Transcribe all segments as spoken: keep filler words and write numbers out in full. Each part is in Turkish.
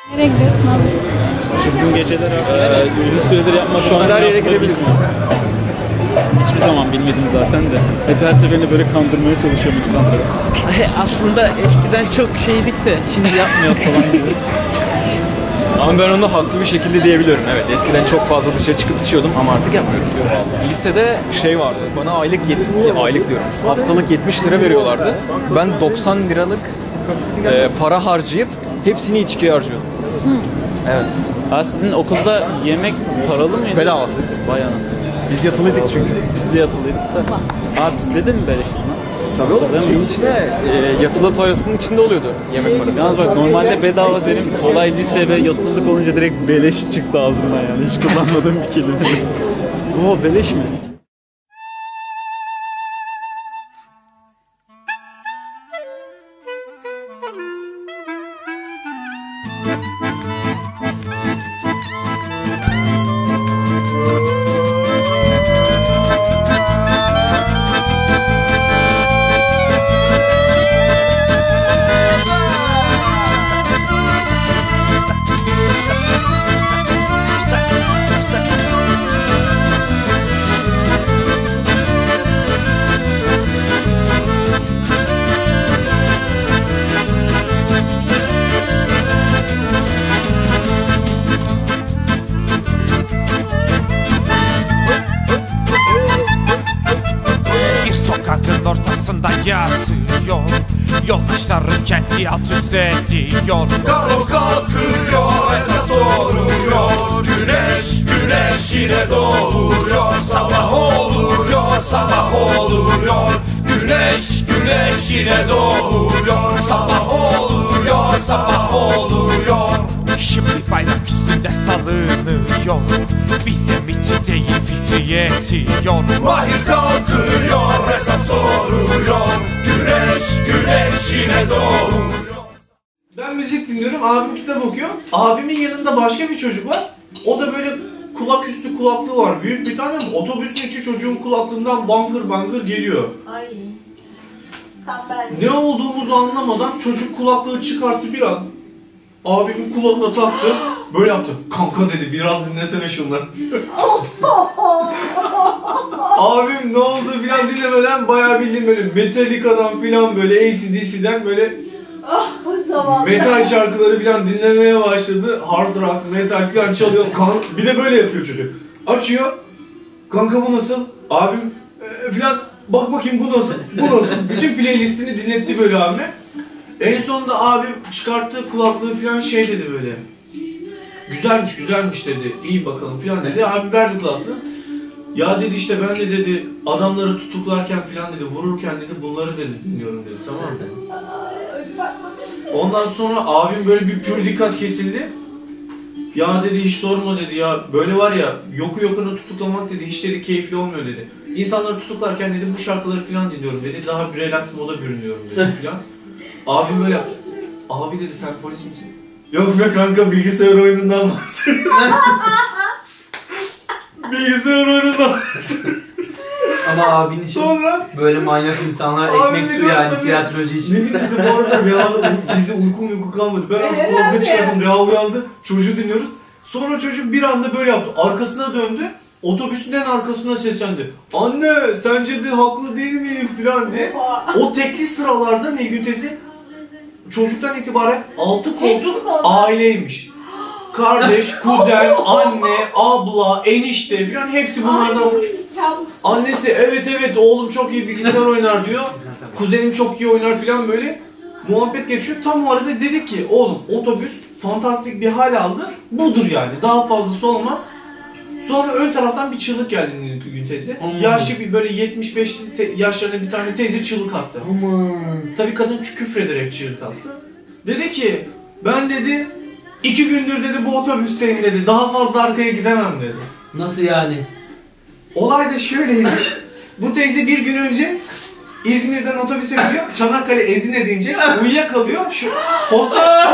Nereye gidiyorsun abi? Bugün geceler ee, uzun süredir yapmak şu an her yere gidebiliriz. Hiçbir zaman bilmedim zaten de. Hep her seferinde böyle kandırmaya çalışıyorum insanları. Aslında eskiden çok şeydik de şimdi yapmıyoruz falan gibi. Ama ben onu haklı bir şekilde diyebiliyorum. Evet, eskiden çok fazla dışarı çıkıp içiyordum ama artık yapmıyorum. Lisede şey vardı, bana aylık yetmiş, aylık diyorum, haftalık yetmiş lira veriyorlardı. Ben doksan liralık e, para harcayıp hepsini içkiye harcıyordum. Hı. Evet. Ha, sizin okulda yemek paralı mıydı? Bedava. Vay anasını. Biz yatılıydık çünkü. Biz de yatılıydık da. Ha, bizde de mi beleşti lan? Tabii oğlum. Şeyin içine, e, yatılı parasının içinde oluyordu yemek parası. Yalnız bak, normalde bedava derim, olay lise ve yatıldık olunca direkt beleş çıktı ağzımdan yani. Hiç kullanmadığım bir kelimedir. Oo, beleş mi? Ortasında yatıyor, yoldaşların kendi alt üst ediyor. Karlo kalkıyor, hesap soruyor. Güneş, güneş yine doğuyor. Sabah oluyor, sabah oluyor. Güneş, güneş yine doğuyor. Sabah oluyor, sabah oluyor. Şimdi bayrak üstünde salınıyor. Bize miti değil fikri yetiyor. Mahir kalkıyor, hesap soruyor. Güneş, güneş yine doğuyor. Ben müzik dinliyorum, abim kitap okuyor. Abimin yanında başka bir çocuk var. O da böyle kulak üstü kulaklığı var. Büyük bir tane, otobüsün içi çocuğun kulaklığından bangır bangır geliyor. Ay. Tembel. Ne olduğumuzu anlamadan çocuk kulaklığı çıkarttı bir an. Abimin kulağına taktı. Böyle yaptı. Kanka dedi, biraz dinlesene şunları. Abim ne oldu filan dinlemeden bayağı bildiğim böyle Metallica'dan filan böyle A C D C'den böyle metal şarkıları filan dinlemeye başladı. Hard rock, metal filan çalıyor. Bir de böyle yapıyor çocuk. Açıyor. Kanka bu nasıl? Abim e, filan bak bakayım bu nasıl? Bu nasıl? Bütün playlistini dinletti böyle abime. En sonunda abim çıkarttı kulaklığı filan şey dedi böyle. Güzelmiş güzelmiş dedi. İyi bakalım filan dedi. Abim verdi kulaklığı. Ya dedi işte ben de dedi adamları tutuklarken filan dedi vururken dedi bunları dedi dinliyorum dedi, tamam mı? Ondan sonra abim böyle bir pür dikkat kesildi. Ya dedi hiç sorma dedi ya böyle var ya yoku yokunu tutuklamak dedi hiç dedi keyifli olmuyor dedi. İnsanları tutuklarken dedi bu şarkıları filan dinliyorum dedi. Daha bir relax moda bürünüyorum dedi filan. Abim böyle yaptı. Abi dedi sen polis misin? Yok be kanka bilgisayar oyunundan bahsediyorum. Bilgisayar oyunundan bahsediyorum. Ama abin için sonra, böyle manyak insanlar ekmek suyu yani tiyatrocu için. Ne bileyim bu arada Reha'da bizde uyku uyku kalmadı. Ben artık kulaklığı çıkardım, Reha uyandı. Çocuğu dinliyoruz. Sonra çocuk bir anda böyle yaptı. Arkasına döndü. Otobüsün en arkasına seslendi. Anne sence de haklı değil miyim falan diye. O tekli sıralarda Nilgün teyze çocuktan itibaren altı koltuk aileymiş. Kardeş, kuzen, anne, abla, enişte falan hepsi bunlardan olmuş. Annesi evet evet oğlum çok iyi bilgisayar oynar diyor. Kuzenim çok iyi oynar falan böyle. Muhabbet geçiyor. Tam o arada dedi ki oğlum otobüs fantastik bir hal aldı. Budur yani. Daha fazlası olmaz. Sonra ön taraftan bir çığlık geldi Nilgün teyze. Aman. Yaşlı bir böyle yetmiş beş yaşlarında bir tane teyze çığlık attı. Aman. Tabii kadın küfrederek çığlık attı. Dedi ki ben dedi iki gündür dedi bu otobüsteyim dedi. Daha fazla arkaya gidemem dedi. Nasıl yani? Olay da şöyleymiş. Bu teyze bir gün önce İzmir'den otobüse biniyor. Çanakkale Ezine deyince uyuyakalıyor. Şu posta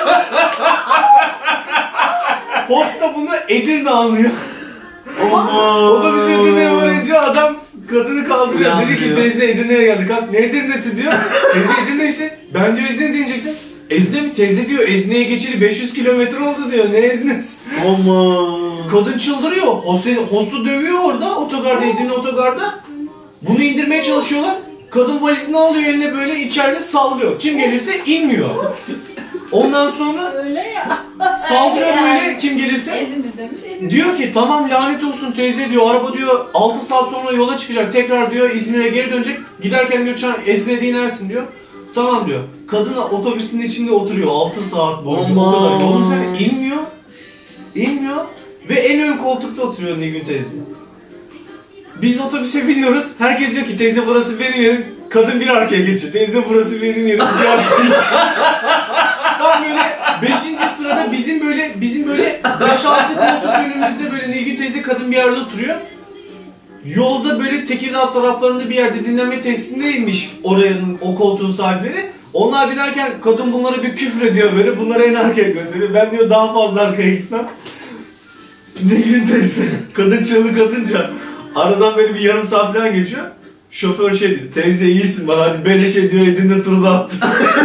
posta bunu Edirne anlıyor. Otobüse Edirne'ye varınca adam kadını kaldırıyor. Uyan dedi ki diyor. Teyze Edirne'ye geldik. Kalk ne Edirne'si diyor. Teyze Edirne işte. Ben diyor Ezine diyecektim. Ezne mi? Teyze diyor Ezne'ye geçeli beş yüz kilometre oldu diyor. Ne Eznesi? Aman. Kadın çıldırıyor. Hostu, hostu dövüyor orada otogarda, Edirne otogarda. Bunu indirmeye çalışıyorlar. Kadın valizini alıyor eline böyle içeride sallıyor. Kim gelirse inmiyor. Ondan sonra Öyle ya. saldırıyor Yani. böyle kim gelirse. Ezini demiş. Ezini. Diyor ki tamam lanet olsun teyze diyor. Araba diyor altı saat sonra yola çıkacak. Tekrar diyor İzmir'e geri dönecek. Giderken diyor Çan Ezne'de inersin diyor. Tamam diyor. Kadın otobüsün içinde oturuyor altı saat boyunca. O kadar yolun üzerine inmiyor. İnmiyor. Ve en ön koltukta oturuyor Nilgün teyze. Biz otobüse biniyoruz. Herkes diyor ki teyze burası benim yerim. Kadın bir arkaya geçiyor. Teyze burası benim yerim. Bir arkaya tam böyle beşinci sırada bizim böyle bizim böyle beş altı koltuk önümüzde böyle Nilgün teyze kadın bir yerde oturuyor. Yolda böyle Tekirdağ taraflarında bir yerde dinlenme tesisindeymiş oranın o koltuğun sahipleri. Onlar binerken kadın bunlara bir küfür ediyor böyle. Bunları en arkaya gönderiyor. Ben diyor daha fazla arkaya gitmem. Nilgün teyze kadın çığlık atınca aradan böyle bir yarım saat falan geçiyor. Şoför şey diyor. Teyze iyisin bak hadi beleşe diyor Edirne turu da attım.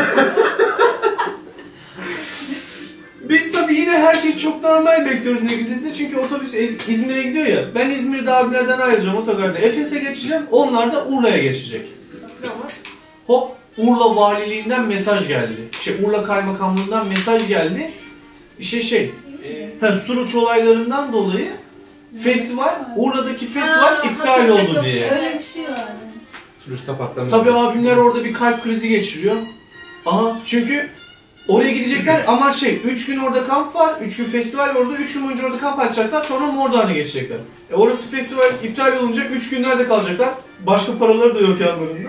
Biz tabii yine her şeyi çok normal bekliyoruz Nilgün teyze. Çünkü otobüs İzmir'e gidiyor ya. Ben İzmir'de abilerden ayrılacağım otogarda. Efes'e geçeceğim. Onlar da Urla'ya geçecek. Hop Urla Valiliğinden mesaj geldi. Şey Urla Kaymakamlığından mesaj geldi. İşte şey e, ha, Suruç olaylarından dolayı festival, Urla'daki festival Ha, iptal oldu diye. Öyle bir şey var. Suruçta patlamıyor. Tabii abimler orada bir kalp krizi geçiriyor. Aha çünkü oraya gidecekler ama şey üç gün orada kamp var, üç gün festival orada, üç gün boyunca orada kamp açacaklar sonra Mordoğan'a geçecekler. E orası festival iptal olunca üç günlerde kalacaklar. Başka paraları da yok yanlarında.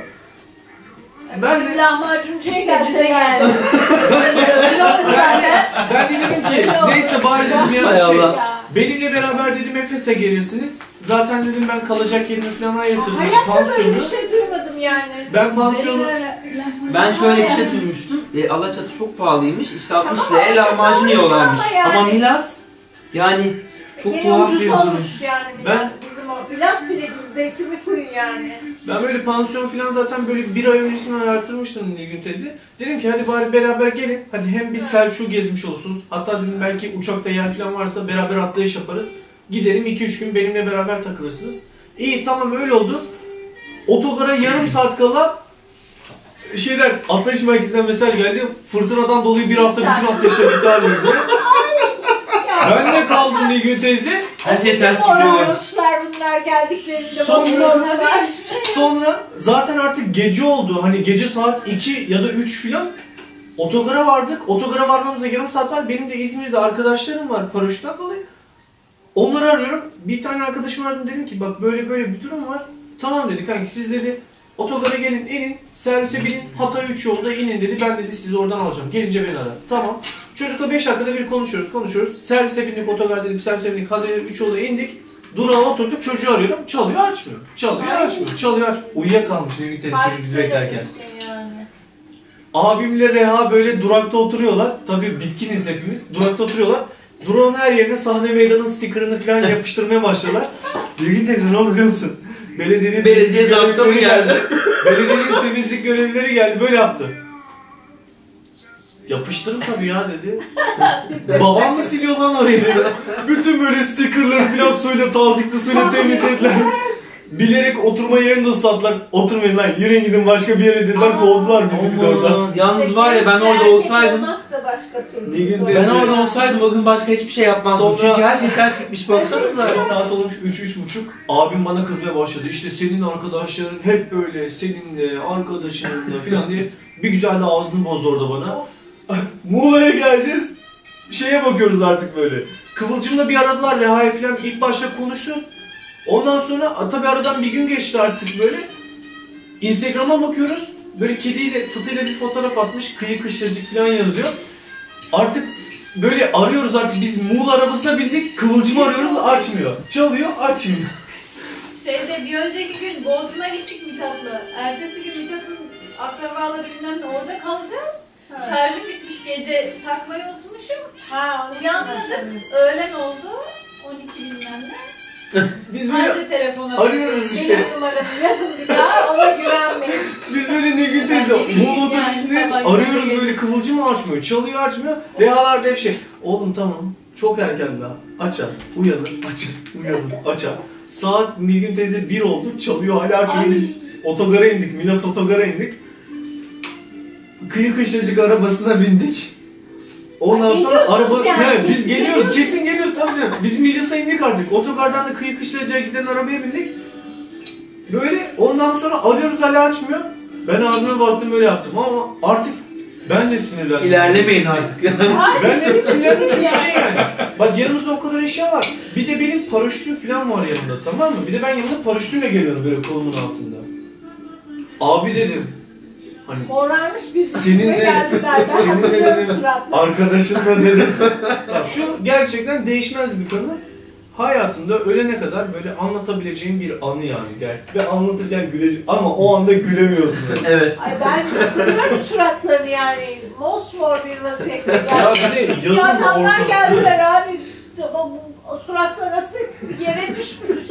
Ben de Lahmacuncuya gelse geldi. Öyle oldu zaten. ben de dedim ki neyse bari dedim ya Hay şey Allah. benimle beraber dedim Efes'e gelirsiniz. Zaten dedim ben kalacak yerimi falan ayırtırım. Hayatta böyle Pansiyonu. bir şey duymadım yani. Ben pansiyonu Ben şöyle bir şey duymuştum. E, Alaçatı çok pahalıymış. İşte altmış Tamam, liraya lahmacun Alaçatı yiyorlarmış. ama yani. Ama Milas yani çok Yine tuhaf ucuz bir durum. olmuş yani. Ben- Bizim o biraz bile değil, zeytinli kuyu yani. Ben böyle pansiyon falan zaten böyle bir ay öncesinden ayarttırmıştım Nilgün teyze. Dedim ki hadi bari beraber gelin. Hadi hem biz Selçuk'u gezmiş olursunuz. Hatta dedim belki uçakta yer falan varsa beraber atlayış yaparız. Gidelim iki üç gün benimle beraber takılırsınız. İyi tamam öyle oldu. Otogara yarım saat kala şeyden atlayış merkezinden mesaj geldi. Fırtınadan dolayı bir hafta bütün atlayışlar iptal edildi. Ben de kaldım Nilgün teyze. Her şey ters gidiyor. Morarmışlar bunlar geldiklerinde. Sonra- Sonra Sonra zaten artık gece oldu. Hani gece saat iki ya da üç filan. Otogara vardık. Otogara varmamıza yarım saat var. Benim de İzmir'de arkadaşlarım var paraşütten dolayı. Onları arıyorum. Bir tane arkadaşım aradım dedim ki bak böyle böyle bir durum var. Tamam dedi kanki siz dedi otogara gelin inin servise binin Hatay üç yolda inin dedi. Ben dedi sizi oradan alacağım. Gelince beni ara. Tamam. Çocukla beş dakikada bir konuşuyoruz konuşuyoruz. Servise bindik otogar dedim servise bindik Hatay üç yolda indik. Durağa oturduk çocuğu arıyorum. Çalıyor açmıyor. Çalıyor açmıyor. Çalıyor açmıyor. Uyuyakalmış Nilgün teyze çocuk bizi beklerken. Yani. Abimle Reha böyle durakta oturuyorlar. Tabii bitkiniz hepimiz. Durakta oturuyorlar. Durağın her yerine sahne meydanın stickerını falan yapıştırmaya başladılar. Nilgün teyze ne oldu biliyor musun? Belediyenin Belediye temizlik zabıta mı görevlileri geldi? Belediyenin temizlik görevlileri geldi. Böyle yaptı. Yapıştırın tabii ya dedi. Babam mı siliyor lan orayı dedi. Bütün böyle stickerları falan suyla tazikli suyla temizlediler. Bilerek oturma yerini de ıslattılar. Oturmayın lan yürüyün gidin başka bir yere dediler kovdular bizi bir de oradan. Aman, yalnız var ya ben orada Erkek olsaydım. olmak da başka türlü. Nilgün zor. teyze- Ben orada olsaydım o gün başka hiçbir şey yapmazdım. Sonra- Çünkü her şey ters gitmiş baksanıza. Saat olmuş üç üç buçuk. Abim bana kızmaya başladı. İşte senin arkadaşların hep böyle, seninle, arkadaşınınla falan diye bir güzel de ağzını bozdu orada bana. Muğla'ya geleceğiz. Şeye bakıyoruz artık böyle. Kıvılcım'la bir aradılar Reha'ya falan ilk başta konuştu. Ondan sonra tabi aradan bir gün geçti artık böyle. Instagram'a bakıyoruz. Böyle kediyle, fıtıyla bir fotoğraf atmış. Kıyı kışlacık falan yazıyor. Artık böyle arıyoruz artık biz Muğla arabasına bindik. Kıvılcım'ı arıyoruz açmıyor. Çalıyor açmıyor. Şeyde bir önceki gün Bodrum'a gittik Mithat'la. Ertesi gün Mithat'ın akrabaları bilmem ne orada kalacağız. Ha. Şarjım bitmiş gece takmayı unutmuşum. Ha, onu Uyanmadım. Öğlen oldu. on iki bilmem ne. Biz böyle Sadece telefona arıyoruz işte. Benim numaramı yazın bir daha, ona güvenmeyin. Biz böyle Nilgün teyze Ben de bileyim Muğla yani, otobüsündeyiz. sabah Arıyoruz geliyor. böyle kıvılcım açmıyor. Çalıyor açmıyor. Rehalarda hep şey. Oğlum tamam. Çok erken daha. Açar. Uyanır. Açar. Uyanır. Açar. Saat Nilgün teyze bir oldu. Çalıyor hala açmıyor. Ay. Biz otogara indik. Milas otogara indik. Kıyı kışlacık arabasına bindik. Ondan Ay, sonra geliyorsunuz araba... yani, He, biz kesin geliyoruz. geliyorsunuz. Kesin geliyoruz. Tabii canım. Biz Milas'a indik artık. Otogardan da kıyı kışlacığa giden arabaya bindik. Böyle ondan sonra arıyoruz hala açmıyor. Ben abime baktım böyle yaptım ama artık ben de sinirlendim. İlerlemeyin artık. Ben de sinirlendim çünkü şey yani. Bak yanımızda o kadar eşya var. Bir de benim paraşütüm falan var yanımda, tamam mı? Bir de ben yanımda paraşütümle geliyorum böyle kolumun altında. Abi dedim. Hani Morarmış bir seninle, geldiler. Ben seninle hatırlıyorum dedim, suratla. arkadaşınla dedim. Ya şu gerçekten değişmez bir konu. Hayatımda ölene kadar böyle anlatabileceğim bir anı yani. Gel. Ve anlatırken güleceğim ama o anda gülemiyorsun. Evet. Ay ben hatırlıyorum suratlarını yani. Mosmor bir vaziyette Ya geldi. bir de Bir yazın adamlar ortası. geldiler abi. O, o suratlar nasıl yere düşmüş.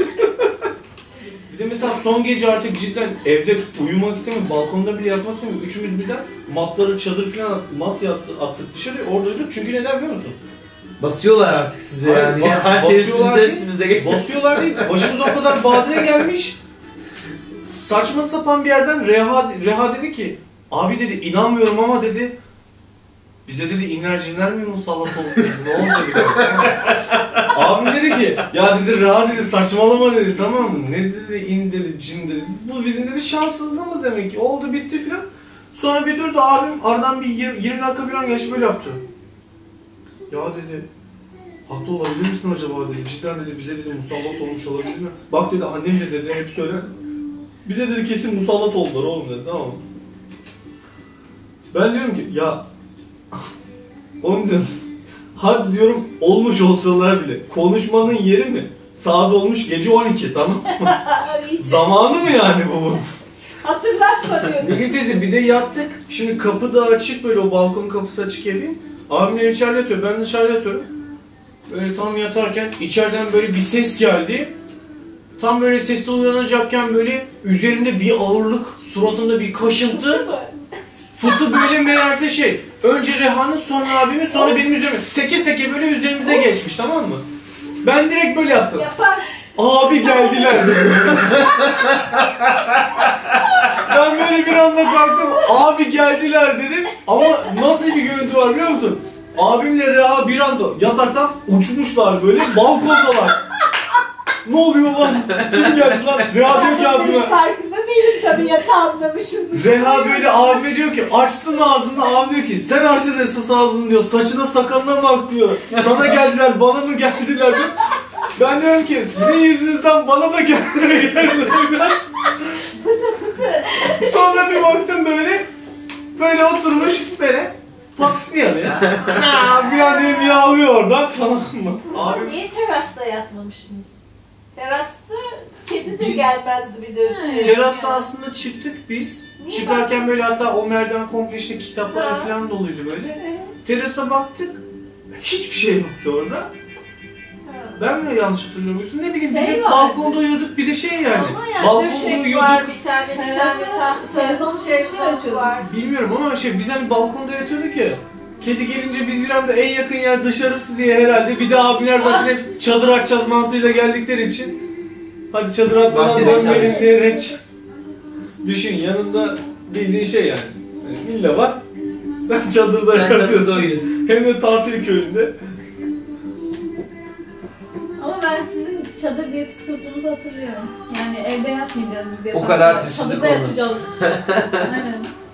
Bir de mesela son gece artık cidden evde uyumak istemiyorum, balkonda bile yatmak istemiyorum. Üçümüz birden matları, çadır falan attık, mat yattı, attık dışarı, orada uyuduk. Çünkü neden biliyor musun? Basıyorlar artık size Hayır, yani. bas- Her şey basıyorlar üstünüze değil. üstünüze geliyor. Basıyorlar değil, başımıza o kadar badire gelmiş. Saçma sapan bir yerden Reha, Reha dedi ki, abi dedi inanmıyorum ama dedi, bize dedi inler cinler mi musallat oldu dedi, ne oldu dedi. Abim dedi ki, ya dedi Reha dedi saçmalama dedi, tamam mı? Ne dedi, in dedi, cin dedi. Bu bizim dedi şanssızlığımız demek ki, oldu bitti filan. Sonra bir durdu abim aradan bir yirmi dakika falan geçti böyle yaptı. Ya dedi, haklı olabilir misin acaba dedi, cidden dedi bize dedi musallat olmuş olabilir mi? Bak dedi annem de dedi hep söyler. Bize dedi kesin musallat oldular oğlum dedi, tamam mı? Ben diyorum ki ya oğlum diyorum, hadi diyorum olmuş olsalar bile konuşmanın yeri mi? Saat olmuş gece on iki, tamam mı? Zamanı mı yani bu? Hatırlatma diyorsun. Nilgün teyze bir de yattık. Şimdi kapı da açık böyle, o balkon kapısı açık evin. Abimler içeride yatıyor, ben dışarıda yatıyorum. Böyle tam yatarken içeriden böyle bir ses geldi. Tam böyle sesli uyanacakken böyle üzerimde bir ağırlık, suratımda bir kaşıntı. Fıtı böyle meğerse şey, önce Reha'nın sonra abimin sonra benim üzerime seke seke böyle üzerimize geçmiş, tamam mı? Ben direkt böyle yaptım. Yapar. Abi geldiler dedim. Ben böyle bir anda kalktım. Abi geldiler dedim. Ama nasıl bir görüntü var biliyor musun? Abimle Reha bir anda yataktan uçmuşlar böyle, balkondalar. Ne oluyor lan? Kim geldi lan? Reha diyor ki Ben benim abime. farkında değilim tabii, yatağımdamışım. Reha böyle abime diyor ki açtın ağzını, abi diyor ki sen açtın esas ağzını diyor, saçına sakalına bak diyor. Sana geldiler, bana mı geldiler diyor. Ben diyorum ki sizin yüzünüzden bana da geldiler. Fıtı fıtı. Sonra bir baktım böyle, böyle oturmuş böyle patisini alıyor. Aa, bir an diye miyavlıyor oradan, tamam mı? Abi niye terasta yatmamışsınız? Terasta kedi de Biz- gelmezdi bir de üstüne. Teras sahasında çıktık biz. Niye Çıkarken böyle hatta o merdiven komple işte kitaplar Ha. falan doluydu böyle. Evet. Terasa baktık. Hiçbir şey yoktu orada. Ha. Ben mi yanlış hatırlıyorum? Ne bileyim Şey biz hep vardı. balkonda uyuduk, bir de şey yani. Ama yani balkonda döşek uyuduk. var, bir tane bir tane Terası, tahta sezon şey bir şey açıyordum. var. Bilmiyorum ama şey biz hani balkonda yatıyorduk ya. Kedi gelince biz bir anda en yakın yer dışarısı diye herhalde. Bir de abiler zaten hep çadır açacağız mantığıyla geldikleri için. Hadi çadır atmadan Bahçede dönmeyelim çadır. diyerek. Düşün yanında bildiğin şey yani. Yani villa var. Sen çadırda Sen çadırda yatıyorsun. uyuyorsun. Hem de tatil köyünde. Ama ben sizin çadır diye tutturduğunuzu hatırlıyorum. Yani evde yatmayacağız biz diye. O kadar taşıdık Çadırda onu. yatacağız. Aynen.